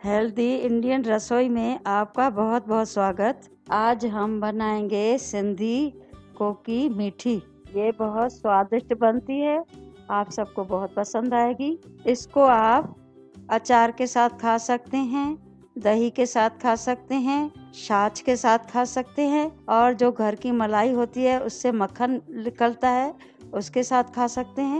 Healthy Indian रसोई में आपका बहुत बहुत स्वागत। आज हम बनाएंगे सिंधी कोकी मीठी। ये बहुत स्वादिष्ट बनती है, आप सबको बहुत पसंद आएगी। इसको आप अचार के साथ खा सकते हैं, दही के साथ खा सकते हैं, छाछ के साथ खा सकते हैं, और जो घर की मलाई होती है उससे मक्खन निकलता है उसके साथ खा सकते हैं।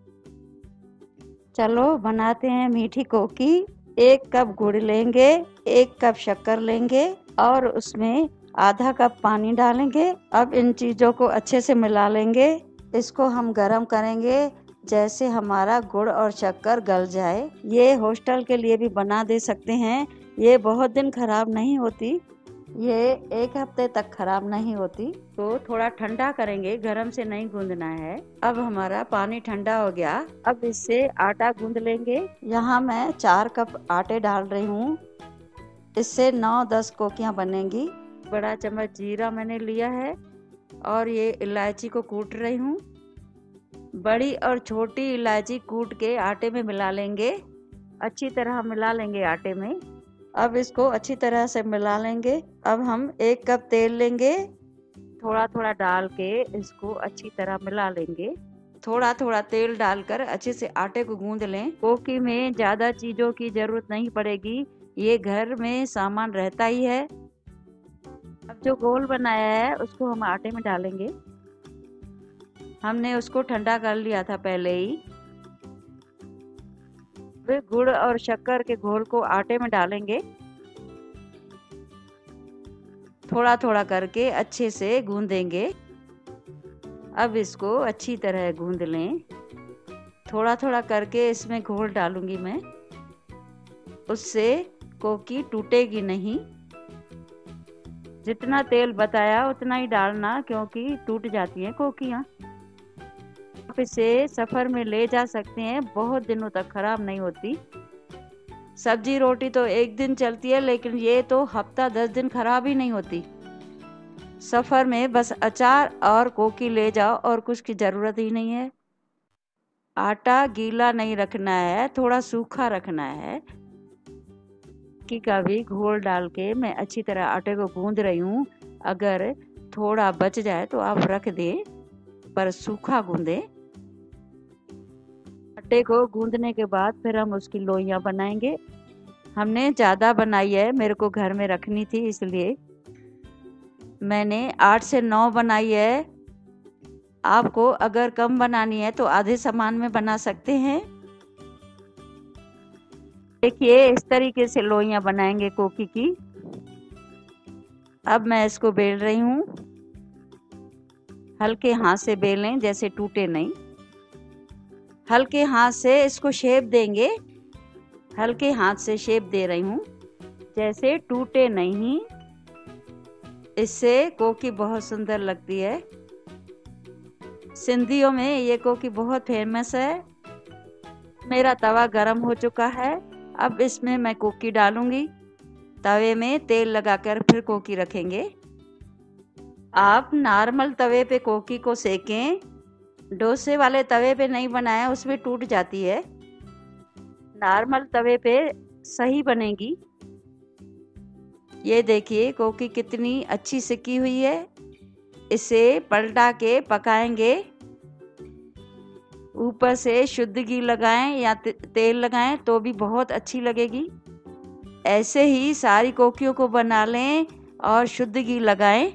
चलो बनाते हैं मीठी कोकी। 1 कप गुड़ लेंगे, 1 कप शक्कर लेंगे और उसमें आधा कप पानी डालेंगे। अब इन चीज़ों को अच्छे से मिला लेंगे। इसको हम गरम करेंगे जैसे हमारा गुड़ और शक्कर गल जाए। ये हॉस्टल के लिए भी बना दे सकते हैं, ये बहुत दिन खराब नहीं होती, ये 1 हफ्ते तक खराब नहीं होती। तो थोड़ा ठंडा करेंगे, गरम से नहीं गूंदना है। अब हमारा पानी ठंडा हो गया, अब इससे आटा गूंद लेंगे। यहाँ मैं 4 कप आटे डाल रही हूँ, इससे 9-10 कोकियाँ बनेंगी। बड़ा चम्मच जीरा मैंने लिया है और ये इलायची को कूट रही हूँ। बड़ी और छोटी इलायची कूट के आटे में मिला लेंगे, अच्छी तरह मिला लेंगे आटे में। अब इसको अच्छी तरह से मिला लेंगे। अब हम 1 कप तेल लेंगे, थोड़ा थोड़ा डाल के इसको अच्छी तरह मिला लेंगे। थोड़ा थोड़ा तेल डालकर अच्छे से आटे को गूंद लें। कोकी में ज़्यादा चीज़ों की ज़रूरत नहीं पड़ेगी, ये घर में सामान रहता ही है। अब जो गोल बनाया है उसको हम आटे में डालेंगे। हमने उसको ठंडा कर लिया था पहले ही। फिर गुड़ और शक्कर के घोल को आटे में डालेंगे, थोड़ा थोड़ा करके अच्छे से गूंदेंगे। अब इसको अच्छी तरह गूंद लें। थोड़ा थोड़ा करके इसमें घोल डालूंगी मैं, उससे कोकी टूटेगी नहीं। जितना तेल बताया उतना ही डालना, क्योंकि टूट जाती हैं कोकियाँ। आप इसे सफ़र में ले जा सकते हैं, बहुत दिनों तक खराब नहीं होती। सब्जी रोटी तो 1 दिन चलती है, लेकिन ये तो हफ्ता 10 दिन खराब ही नहीं होती। सफ़र में बस अचार और कोकी ले जाओ और कुछ की ज़रूरत ही नहीं है। आटा गीला नहीं रखना है, थोड़ा सूखा रखना है। की का भी घोल डाल के मैं अच्छी तरह आटे को गूंद रही हूँ। अगर थोड़ा बच जाए तो आप रख दें, पर सूखा गूंदें। आटे को गूंदने के बाद फिर हम उसकी लोइयाँ बनाएंगे। हमने ज़्यादा बनाई है, मेरे को घर में रखनी थी, इसलिए मैंने 8 से 9 बनाई है। आपको अगर कम बनानी है तो आधे सामान में बना सकते हैं। देखिए इस तरीके से लोइयाँ बनाएंगे कोकी की। अब मैं इसको बेल रही हूँ, हल्के हाथ से बेलें जैसे टूटे नहीं। हल्के हाथ से इसको शेप देंगे, हल्के हाथ से शेप दे रही हूँ जैसे टूटे नहीं। इससे कोकी बहुत सुंदर लगती है। सिंधियों में ये कोकी बहुत फेमस है। मेरा तवा गरम हो चुका है, अब इसमें मैं कोकी डालूंगी। तवे में तेल लगाकर फिर कोकी रखेंगे। आप नॉर्मल तवे पे कोकी को सेकें, डोसे वाले तवे पे नहीं बनाया, उसमें टूट जाती है। नॉर्मल तवे पे सही बनेगी। ये देखिए कोकी कितनी अच्छी सिकी हुई है। इसे पलटा के पकाएंगे। ऊपर से शुद्ध घी लगाएं या तेल लगाएं तो भी बहुत अच्छी लगेगी। ऐसे ही सारी कोकियों को बना लें और शुद्ध घी लगाएं।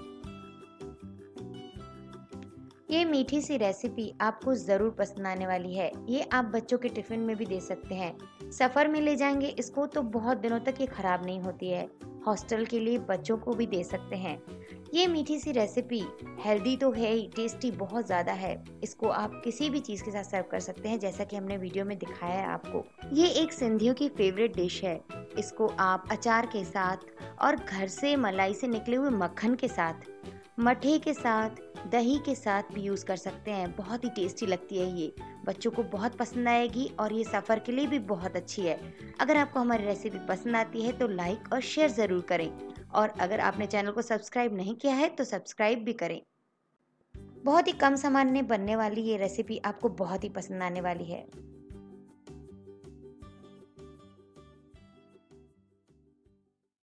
ये मीठी सी रेसिपी आपको ज़रूर पसंद आने वाली है। ये आप बच्चों के टिफ़िन में भी दे सकते हैं। सफ़र में ले जाएंगे इसको तो बहुत दिनों तक ये ख़राब नहीं होती है। हॉस्टल के लिए बच्चों को भी दे सकते हैं। ये मीठी सी रेसिपी हेल्दी तो है ही, टेस्टी बहुत ज़्यादा है। इसको आप किसी भी चीज़ के साथ सर्व कर सकते हैं, जैसा कि हमने वीडियो में दिखाया है आपको। ये एक सिंधियों की फेवरेट डिश है। इसको आप अचार के साथ और घर से मलाई से निकले हुए मक्खन के साथ, मठे के साथ, दही के साथ भी यूज़ कर सकते हैं। बहुत ही टेस्टी लगती है ये, बच्चों को बहुत पसंद आएगी और ये सफ़र के लिए भी बहुत अच्छी है। अगर आपको हमारी रेसिपी पसंद आती है तो लाइक और शेयर ज़रूर करें, और अगर आपने चैनल को सब्सक्राइब नहीं किया है तो सब्सक्राइब भी करें। बहुत ही कम सामान में बनने वाली ये रेसिपी आपको बहुत ही पसंद आने वाली है।